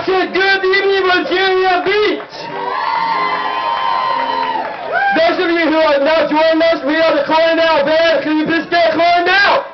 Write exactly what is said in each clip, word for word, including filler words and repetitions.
I said, good evening, Virginia Beach. Those of you who are not joining us, we are the Cornell Band. Can you please get Cornell?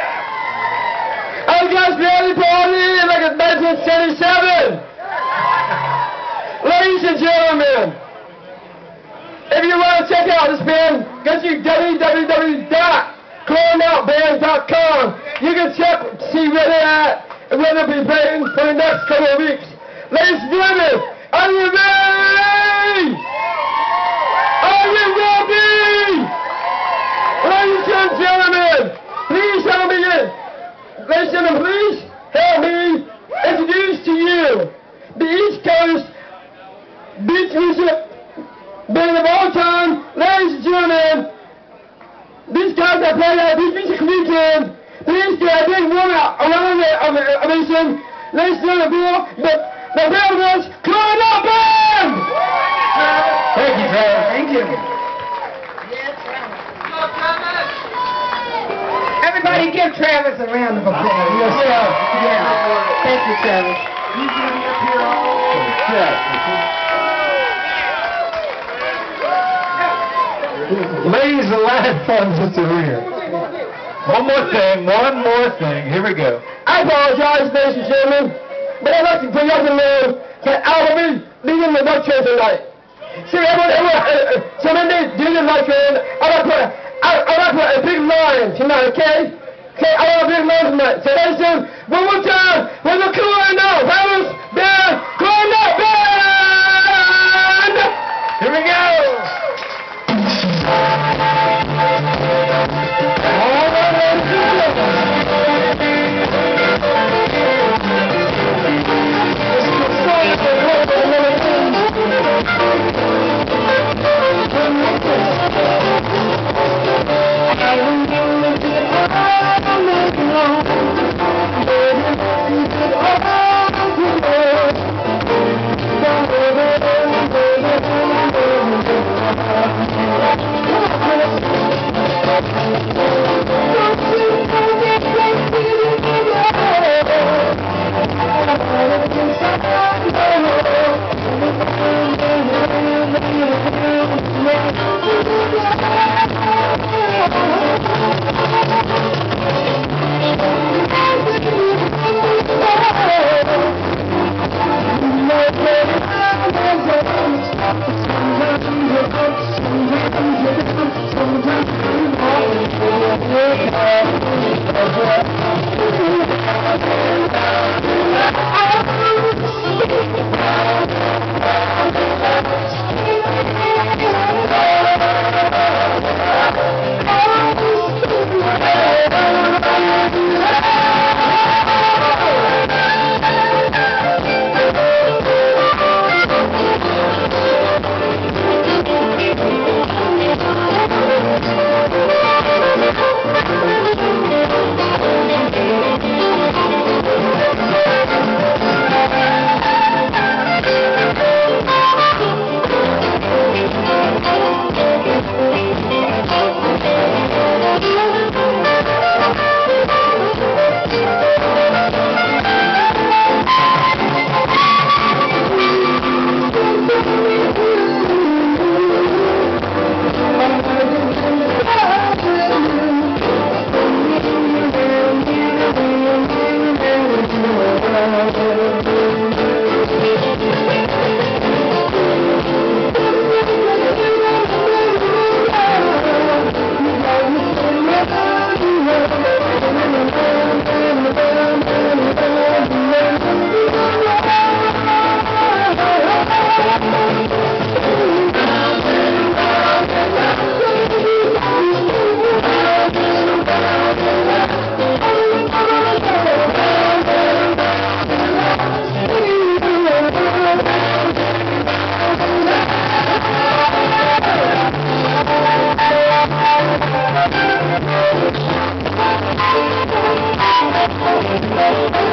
I guys ready to party like it's nineteen seventy-seven. Ladies and gentlemen, if you want to check out this band, go to w w w dot cornell band dot com. You can check, see where they're at, and where they'll be playing for the next couple of weeks. Ladies and gentlemen, are you ready? Are you ready? Ladies and gentlemen, please help me in. Ladies and gentlemen, please help me introduce to you the East Coast beach music band of all time. Ladies and gentlemen, these guys that play at Beach Music Weekend, please get a big warm out around the ovation. Ladies and gentlemen, the, the Velvets Cornell Band! Thank you, Travis. Thank you. Everybody give Travis a round of applause. Yes, sir. Yeah. Thank you, Travis. He's going to be up here all yes. Ladies and line funds at the rear. One more thing, one more thing. Here we go. I apologize, ladies and gentlemen, but I'd like to bring up the name that I will be leading the night train tonight. See, everyone, everyone, uh, uh, so when they do the night train, I want to put a, I, I want to put a big line tonight, okay? Okay, I want a big line tonight. So ladies and gentlemen, one more time, we're the Cornell Velvets Band, Cornell Band! Here we go. Thank you.